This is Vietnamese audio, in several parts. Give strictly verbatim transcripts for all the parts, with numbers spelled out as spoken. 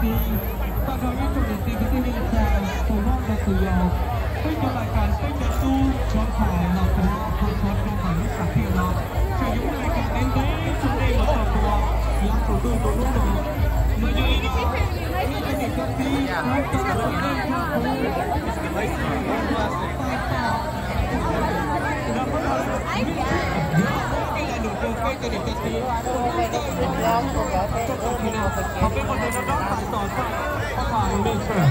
ซีตอนนี้จุดตีก็ที่นี่จะตัวน้องจะตัวยาวไม่จะรายการไม่จะสู้ชอบถ่ายหลับตัวคนชอบลงมาที่สักเที่ยวเราจะยุ่งรายการเล่นได้จุดได้มาต่อตัวยังตัวตัวตัวลูกตัวเมื่อยืนนะนี่จะเด็กก็ตีไม่จะทำได้แค่ตัวไม่ใช่ว่าตายต่อแล้วก็เดี๋ยวไม่ได้หนูตัวไม่จะเด็กก็ตีเขาเป็นคนเดินแล้วต้องต่อต่อต่อไม่ใช่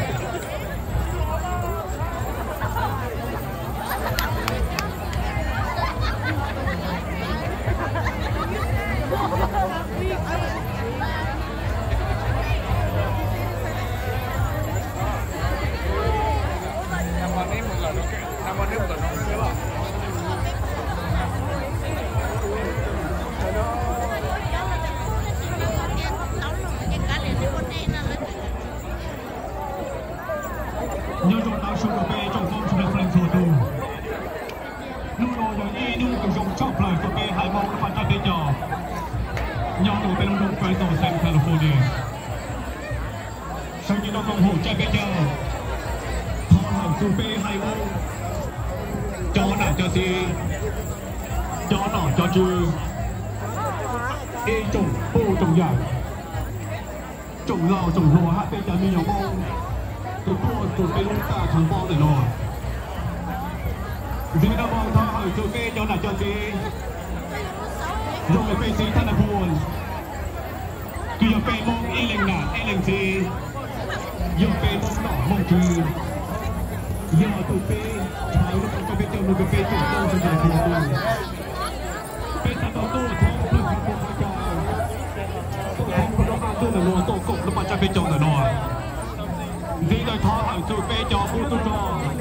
nhớ trong áo súng của bé trong phong trong đường phanh thua tù nụ nô nhớ y nụ dùng dùng chọc lời của bé hải mong và cho bé nhỏ nhỏ nụ bên đông quay tổ sang California sau những nó công hồ cho bé nhỏ thọ hẳn của bé hải mong cho nào cho gì cho nọ cho chư y trồng bô trồng dài trồng lò trồng lúa hạ bé nhỏ mi nhỏ mong tụi tôi tụi cái lúc ta thằng bom để rồi vì nó bom thôi tụi cái cho là cho gì rồi cái gìท่านพูนคืออย่าไปมองไอ้เล่งหนาไอ้เล่งจีอย่าไปมองหนอมองคืออย่าตัวเป้ใช้ลูกกระเป๋าเจ้าลูกกระเป๋าตัวโตจะเป็นตัวตัวเป็นตาโตโตท้องพึ่งพึ่งพึ่งจอยตัวท้องคนละมาตัวหนึ่งโตกบแล้วมันจะเป็นจงแต่นอนvì đời thọ ở chỗ bê cho phụ tu cho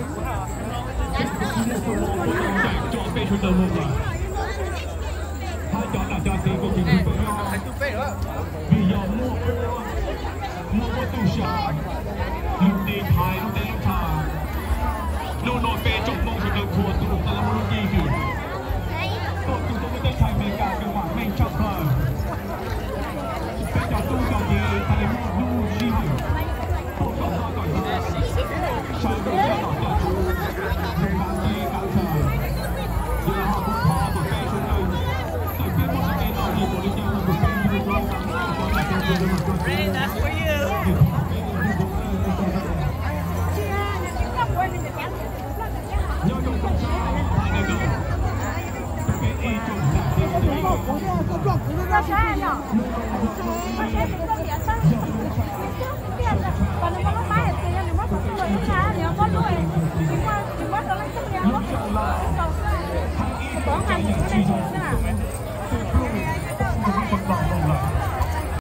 chạy cho bê cho tờ một rồi hai chọn là cho tiền của chính phủ vì giờ mua mua mua tu sửa lúc đi thái lúc đi lúc thà nô nô bê chọn mong cho đời thua tu ta làm lúc gì gì tôi tu tôi mới chạy mấy cả cái hoảng mình chọc rồi bê cho tu cho gì ta lấy mua nu gì gì sau đó là họ cho chú người bạn đi cạo trời giờ họ cũng khó một cây xuống đây tôi biết một cái nào gì của đi chơi một cây như thế này có là cái gì mà tôi thấy that's for you nhớ trong cuộc sống hai ngày nữa cái y trùng là cái gì còn nếu mà nó bán thì nếu mà không có người khác nếu có người chỉ qua chỉ qua đó là chấp nhận nó có ngày thì cái này